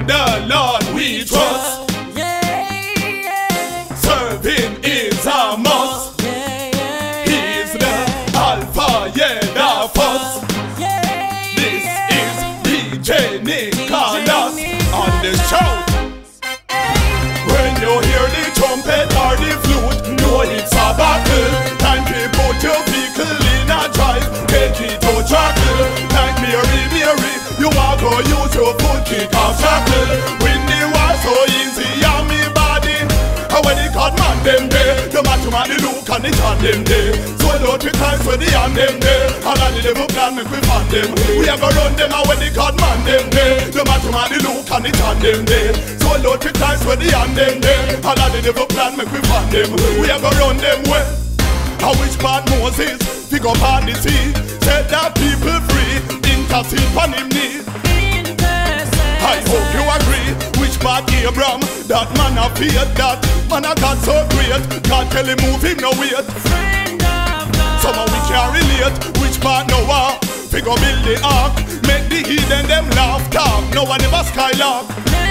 the Lord we trust. Serving is a must. He's the Alpha, yeah, the first. This is DJ Nicholas on the show. When you hear the trumpet or the flute, know it's a battle. Time to put your vehicle in a drive, take it to trackle. Like Mary, Mary, you are going to use your foot, kick off shackle. When the war so easy on me body, and when the God man them there, the match man the look and the chant them there. So Lord we Christ when the hand them there, and all the devil plan make we find them. We are gonna run them and when the God man them there, the match man the look and the chant them there. So Lord we Christ when the hand them there, and all the devil plan make we find them. We are gonna run them well. And which part Moses, pick up on the sea, set that people free, intercede on him knee. I hope you agree. Which part Abraham, that man of faith, that man of God so great, God tell him move him no wait. Somehow we can't relate. Which part Noah, figure build the ark, make the heathen them laugh talk. No one ever skylark.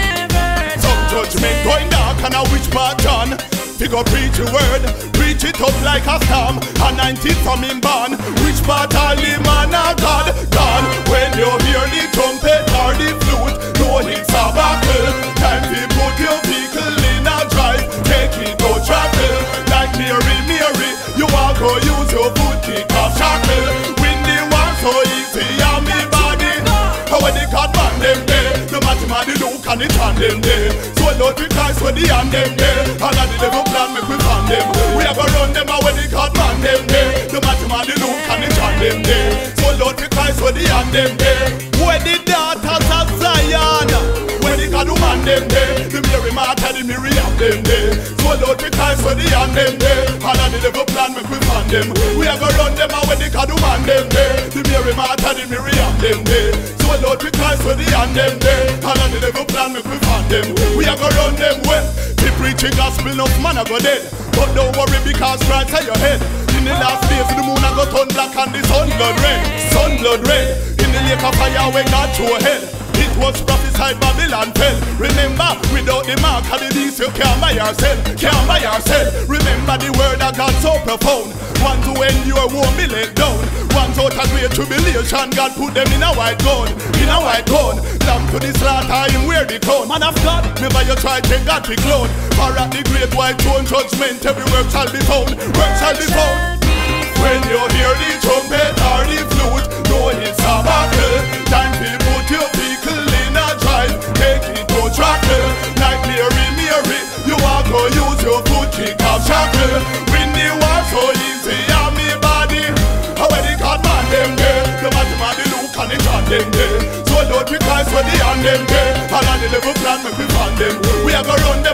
Some judgment going dark. And a which part John, figure preach a word, preach it up like a storm, anointed from him born. Which part all the man of God gone. When you hear the trumpet or the flute, know it's a battle. Time to put your vehicle in a drive, take it to trackle. Like Mary, Mary, you are going to use your foot, kick off shackle. When the war so easy on me body, and when the God man them there, the match man the look and the chant them there. So Lord we Christ when the hand them there, and all the devil plan make we find them. We are gonna run them and when the God man them there, the match man the look and the chant them there. So Lord we Christ when the hand them there. When the daughters of Zion, when the God woman them there, the Mary Martha, the Miriam them there. So Lord we Christ when the hand them there, and all the devil plan make we find them. We are gonna run them and when the God woman them there, the Mary Martha, the Miriam them there. So Lord we Christ when the hand them there, and all the devil plan make we find them. We are gonna run them well. We preach the gospel, no man a go dead. But don't worry because Christ at your head. In the last days the moon a go turn black and the sun blood red. Sun blood red. In the lake of fire when God threw hell, it was prophesied Babylon fell. Remember, without the mark of the beast you can't buy yourself. Can't buy yourself. Remember the word of God so profound. One to endure won't be let down. One's out of great tribulation, God put them in a white gown. In a white gown. Lamb to the slaughter him wear the crown. Man of God, never you try take God be clone. For at the great white throne judgment, every work shall be found. Work shall be found. When you hear the trumpet or the flute, know it's a battle. Time to put your vehicle in a drive, take it to trackle. Like Mary, Mary, you are going to use your foot, kick off shackle. When the war so easy on me body, and when the God man them there, the man the look and the chant them there. So Lord we Christ when the hand them there, and all the devil plan make we find them. We are gonna run them